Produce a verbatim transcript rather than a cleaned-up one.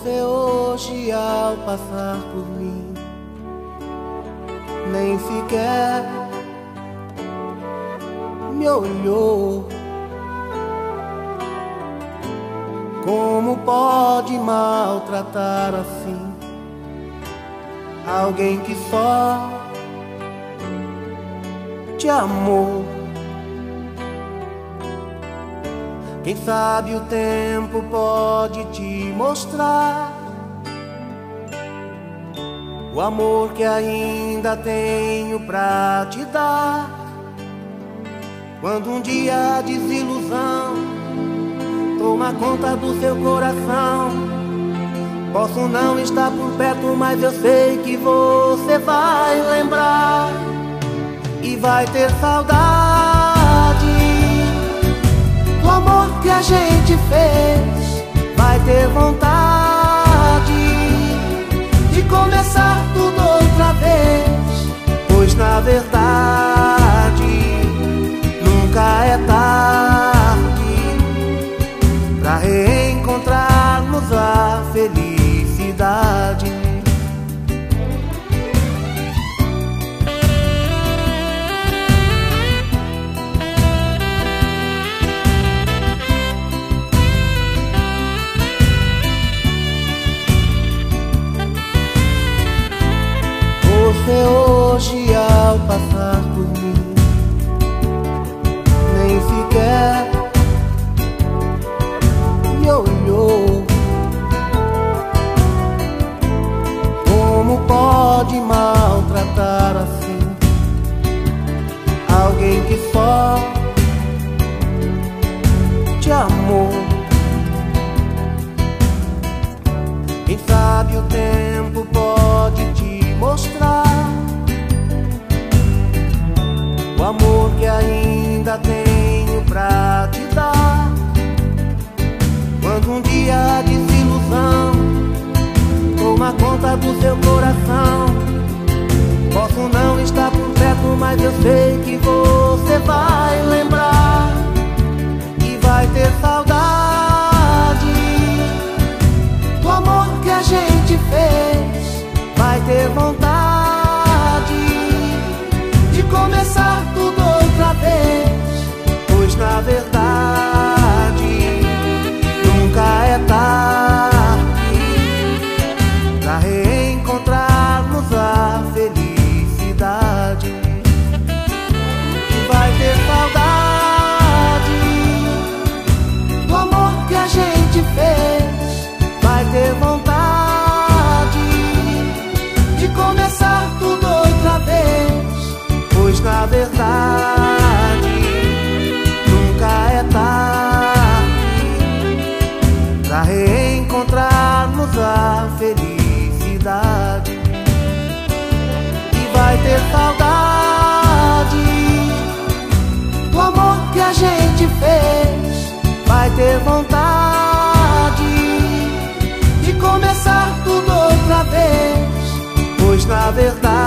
Você hoje ao passar por mim nem sequer me olhou. Como pode maltratar assim alguém que só te amou? Quem sabe o tempo pode te mostrar o amor que ainda tenho pra te dar. Quando um dia a desilusão toma conta do seu coração, posso não estar por perto, mas eu sei que você vai lembrar e vai ter saudade do amor que a gente fez. Vai ter vontade de começar tudo outra vez, pois na verdade nunca é tarde pra reencontrarmos a felicidade. Você hoje ao passar por mim nem sequer me olhou. Como pode maltratar assim alguém que só te amou? Quem sabe o tempo pode te mostrar o amor que ainda tenho pra te dar. Quando um dia a desilusão toma conta do seu coração, posso não estar por perto, mas eu sei que você vai lembrar e vai ter saudade do amor que a gente fez. Vai ter vontade de começar tudo outra vez, pois na verdade nunca é tarde pra reencontrarmos a felicidade. E vai ter saudade do amor que a gente fez. Vai ter vontade de começar tudo outra vez, pois na verdade nunca é tarde pra reencontrarmos a felicidade. E vai ter saudade do amor que a gente fez. Vai ter vontade de começar tudo outra vez, pois na verdade